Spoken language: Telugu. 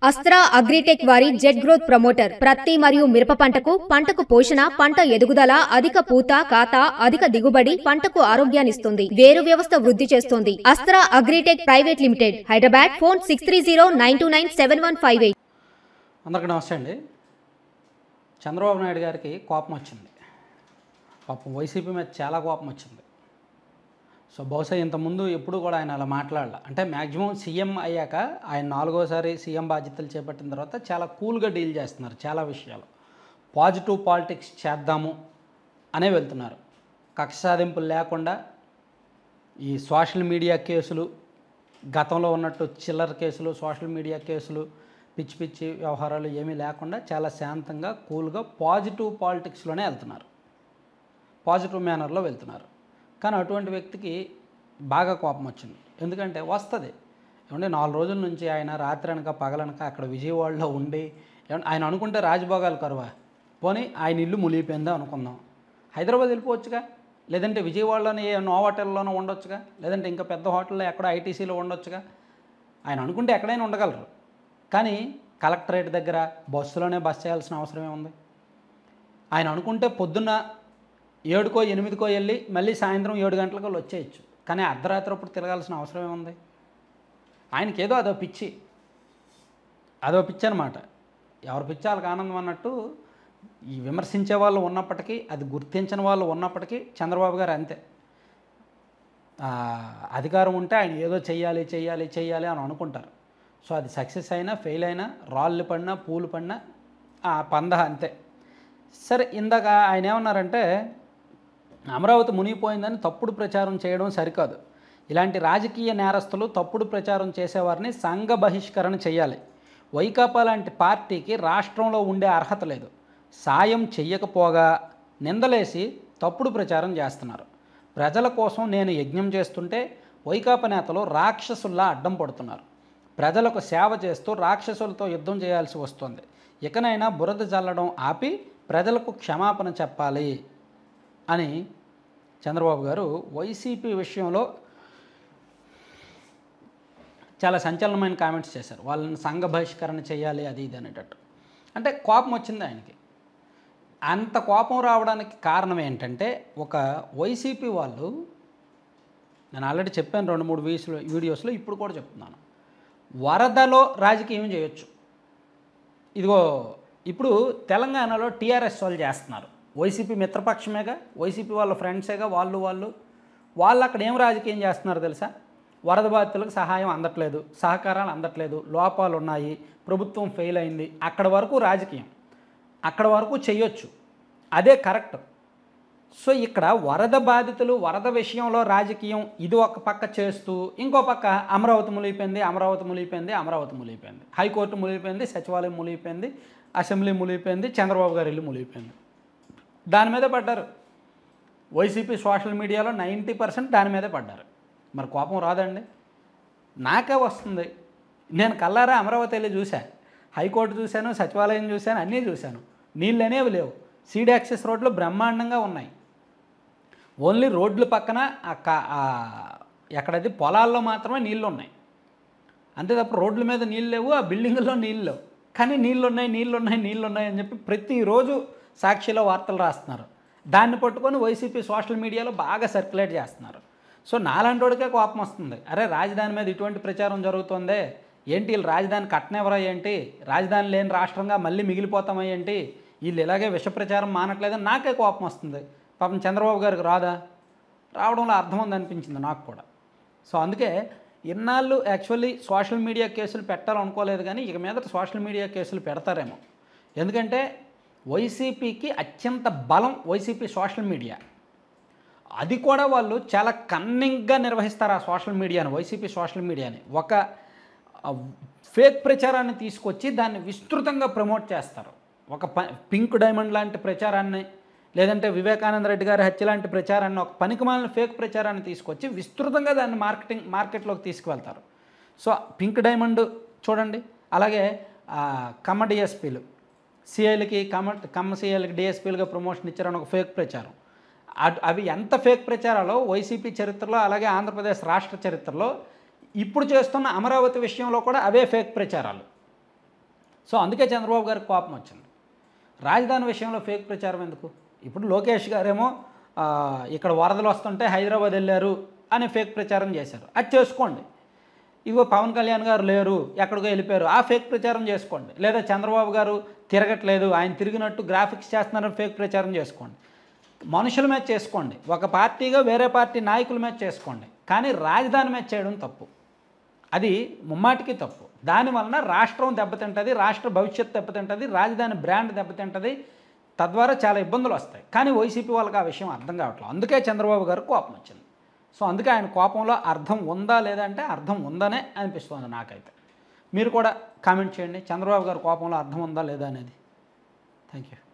అస్త్రా అగ్రిటెక్ వారి జెట్ గ్రోత్ ప్రమోటర్ ప్రత్తి మరియు మిరప పంటకు పోషణ, పంట ఎదుగుదల, అధిక పూత, కాత, అధిక దిగుబడి, పంటకు ఆరోగ్యాన్నిస్తుంది. వేరు వ్యవస్థ వృద్ధి చేస్తుంది. Astra Agritech private limited, Hyderabad. Phone 6309297158. అందరికీ నమస్తే అండి. చంద్రబాబు నాయుడు గారికి కోపం వచ్చింది. పాపం వైసీపీ మీద చాలా కోపం వచ్చింది. సో బహుశా ఇంతకుముందు ఎప్పుడు కూడా ఆయన అలా మాట్లాడాల. అంటే మ్యాక్సిమం సీఎం అయ్యాక ఆయన 4గోసారి సీఎం బాధ్యతలు చేపట్టిన తర్వాత చాలా కూల్గా డీల్ చేస్తున్నారు. చాలా విషయాలు పాజిటివ్ పాలిటిక్స్ చేద్దాము అనే వెళ్తున్నారు. కక్ష సాధింపులు లేకుండా ఈ సోషల్ మీడియా కేసులు, గతంలో ఉన్నట్టు చిల్లర కేసులు, సోషల్ మీడియా కేసులు, పిచ్చి పిచ్చి వ్యవహారాలు ఏమీ లేకుండా చాలా శాంతంగా కూల్గా పాజిటివ్ పాలిటిక్స్లోనే వెళ్తున్నారు. పాజిటివ్ మేనర్లో వెళ్తున్నారు. కానీ అటువంటి వ్యక్తికి బాగా కోపం వచ్చింది. ఎందుకంటే వస్తుంది ఏమంటే 4 రోజుల నుంచి ఆయన రాత్రి అనక పగలనక అక్కడ విజయవాడలో ఉండి ఆయన అనుకుంటే రాజభోగాలు కరువా, పోనీ ఆయన ఇల్లు మునిగిపోయిందా అనుకుందాం. హైదరాబాద్ వెళ్ళిపోవచ్చుగా, లేదంటే విజయవాడలోనే ఏ నో హోటల్లోనో ఉండొచ్చుగా, లేదంటే ఇంకా పెద్ద హోటల్లో ఎక్కడో ఐటీసీలో ఉండొచ్చుగా. ఆయన అనుకుంటే ఎక్కడైనా ఉండగలరు. కానీ కలెక్టరేట్ దగ్గర బస్సులోనే బస్ చేయాల్సిన అవసరమే ఉంది. ఆయన అనుకుంటే పొద్దున్న 7కో 8కో వెళ్ళి మళ్ళీ సాయంత్రం 7 గంటలకు వచ్చేయచ్చు. కానీ అర్ధరాత్రి అప్పుడు తిరగాల్సిన అవసరం ఏముంది? ఆయనకేదో అదో పిచ్చి అనమాట. ఎవరి పిచ్చి వాళ్ళకి ఆనందం అన్నట్టు ఈ విమర్శించే వాళ్ళు ఉన్నప్పటికీ, అది గుర్తించిన వాళ్ళు ఉన్నప్పటికీ చంద్రబాబు గారు అంతే. అధికారం ఉంటే ఆయన ఏదో చెయ్యాలి అని అనుకుంటారు. సో అది సక్సెస్ అయినా ఫెయిల్ అయినా, రాళ్ళు పడినా పూలు పడినా పంద అంతే. సరే, ఇందాక ఆయన ఏమన్నారంటే అమరావతి మునిగిపోయిందని తప్పుడు ప్రచారం చేయడం సరికాదు. ఇలాంటి రాజకీయ నేరస్తులు, తప్పుడు ప్రచారం చేసేవారిని సంఘ బహిష్కరణ చేయాలి. వైకాపా లాంటి పార్టీకి రాష్ట్రంలో ఉండే అర్హత లేదు. సాయం చెయ్యకపోగా నిందలేసి తప్పుడు ప్రచారం చేస్తున్నారు. ప్రజల కోసం నేను యజ్ఞం చేస్తుంటే వైకాపా నేతలు రాక్షసుల్లా అడ్డం పడుతున్నారు. ప్రజలకు సేవ చేస్తూ రాక్షసులతో యుద్ధం చేయాల్సి వస్తుంది. ఇకనైనా బురద జల్లడం ఆపి ప్రజలకు క్షమాపణ చెప్పాలి అని చంద్రబాబు గారు వైసీపీ విషయంలో చాలా సంచలనమైన కామెంట్స్ చేశారు. వాళ్ళని సంఘ బహిష్కరణ చేయాలి అది ఇది అనేటట్టు. అంటే కోపం వచ్చింది ఆయనకి. అంత కోపం రావడానికి కారణం ఏంటంటే, ఒక వైసీపీ వాళ్ళు, నేను ఆల్రెడీ చెప్పాను 2-3 వీడియోస్లో, ఇప్పుడు కూడా చెప్తున్నాను, వరదలో రాజకీయం చేయొచ్చు. ఇదిగో ఇప్పుడు తెలంగాణలో టీఆర్ఎస్ వాళ్ళు చేస్తున్నారు. వైసీపీ మిత్రపక్షమేగా, వైసీపీ వాళ్ళ ఫ్రెండ్సేగా, వాళ్ళు అక్కడ ఏం రాజకీయం చేస్తున్నారు తెలుసా? వరద బాధితులకు సహాయం అందట్లేదు, సహకారాలు అందట్లేదు, లోపాలు ఉన్నాయి, ప్రభుత్వం ఫెయిల్ అయింది, అక్కడ వరకు రాజకీయం, అక్కడ వరకు చేయొచ్చు, అదే కరెక్ట్. సో ఇక్కడ వరద బాధితులు, వరద విషయంలో రాజకీయం ఇది ఒక పక్క చేస్తూ, ఇంకో పక్క అమరావతి మునిగిపోయింది, హైకోర్టు మునిగిపోయింది, సచివాలయం మునిగిపోయింది, అసెంబ్లీ మునిగిపోయింది, చంద్రబాబు గారి ఇల్లు మునిగిపోయింది. దాని మీదే పడ్డారు. వైసీపీ సోషల్ మీడియాలో 90% దాని మీదే పడ్డారు. మరి కోపం రాదండి? నాకే వస్తుంది. నేను కల్లారా అమరావతి వెళ్ళి చూశాను, హైకోర్టు చూశాను, సచివాలయం చూశాను, అన్నీ చూశాను. నీళ్ళు అనేవి లేవు. సీడ్ యాక్సెస్ రోడ్లు బ్రహ్మాండంగా ఉన్నాయి. ఓన్లీ రోడ్ల పక్కన ఎక్కడది పొలాల్లో మాత్రమే నీళ్ళు ఉన్నాయి. అంతే తప్ప రోడ్ల మీద నీళ్ళు లేవు, ఆ బిల్డింగుల్లో నీళ్ళు లేవు. కానీ నీళ్ళు ఉన్నాయి అని చెప్పి ప్రతిరోజు సాక్షిలో వార్తలు రాస్తున్నారు. దాన్ని పట్టుకొని వైసీపీ సోషల్ మీడియాలో బాగా సర్క్యులేట్ చేస్తున్నారు. సో నాలాంటి వాడికే కోపం వస్తుంది. అరే, రాజధాని మీద ఇటువంటి ప్రచారం జరుగుతుందే ఏంటి, వీళ్ళు రాజధాని కట్టనివ్వరా ఏంటి, రాజధాని లేని రాష్ట్రంగా మళ్ళీ మిగిలిపోతామా ఏంటి, వీళ్ళు ఇలాగే విష ప్రచారం మానట్లేదని నాకే కోపం వస్తుంది. పాపం చంద్రబాబు గారికి రావడంలో అర్థం ఉందనిపించింది నాకు కూడా. సో అందుకే ఇన్నాళ్ళు యాక్చువల్లీ సోషల్ మీడియా కేసులు పెట్టాలనుకోలేదు, కానీ ఇక మీద సోషల్ మీడియా కేసులు పెడతారేమో. ఎందుకంటే వైసీపీకి అత్యంత బలం వైసీపీ సోషల్ మీడియా. అది కూడా వాళ్ళు చాలా కన్నింగ్గా నిర్వహిస్తారు. ఆ సోషల్ మీడియాని, వైసీపీ సోషల్ మీడియాని ఒక ఫేక్ ప్రచారాన్ని తీసుకొచ్చి దాన్ని విస్తృతంగా ప్రమోట్ చేస్తారు. ఒక పింక్ డైమండ్ లాంటి ప్రచారాన్ని, లేదంటే వివేకానంద రెడ్డి గారి హత్య లాంటి ప్రచారాన్ని, ఒక పనికిమాలిన ఫేక్ ప్రచారాన్ని తీసుకొచ్చి విస్తృతంగా దాన్ని మార్కెట్లోకి తీసుకువెళ్తారు. సో పింక్ డైమండ్ చూడండి, అలాగే కమ్మ డిఎస్పీలు, సిఐలకి కమ్మ సిఐలకి డిఎస్పీలుగా ప్రమోషన్ ఇచ్చారని ఒక ఫేక్ ప్రచారం. అవి ఎంత ఫేక్ ప్రచారాలో వైసీపీ చరిత్రలో, అలాగే ఆంధ్రప్రదేశ్ రాష్ట్ర చరిత్రలో ఇప్పుడు చేస్తున్న అమరావతి విషయంలో కూడా అవే ఫేక్ ప్రచారాలు. సో అందుకే చంద్రబాబు గారికి కోపం వచ్చింది. రాజధాని విషయంలో ఫేక్ ప్రచారం ఎందుకు? ఇప్పుడు లోకేష్ గారేమో ఇక్కడ వరదలు వస్తుంటే హైదరాబాద్ వెళ్ళారు అని ఫేక్ ప్రచారం చేశారు. అది చేసుకోండి. ఇగో పవన్ కళ్యాణ్ గారు లేరు, ఎక్కడికో వెళ్ళిపోయారు, ఆ ఫేక్ ప్రచారం చేసుకోండి. లేదా చంద్రబాబు గారు తిరగట్లేదు, ఆయన తిరిగినట్టు గ్రాఫిక్స్ చేస్తున్నారని ఫేక్ ప్రచారం చేసుకోండి. మనుషుల మీద చేసుకోండి, ఒక పార్టీగా వేరే పార్టీ నాయకుల మీద చేసుకోండి. కానీ రాజధాని మీద చేయడం తప్పు. అది ముమ్మాటికి తప్పు. దానివలన రాష్ట్రం దెబ్బతింటుంది, రాష్ట్ర భవిష్యత్తు దెబ్బతింటుంది, రాజధాని బ్రాండ్ దెబ్బతింటుంది. తద్వారా చాలా ఇబ్బందులు వస్తాయి. కానీ వైసీపీ వాళ్ళకి ఆ విషయం అర్థం కావట్లేదు. అందుకే చంద్రబాబు గారు కోపం వచ్చింది. సో అందుకే ఆయన కోపంలో అర్థం ఉందా లేదా అంటే అర్థం ఉందనే అనిపిస్తుంది నాకైతే. మీరు కూడా కామెంట్ చేయండి, చంద్రబాబు గారి కోపంలో అర్థం ఉందా లేదా అనేది. Thank you.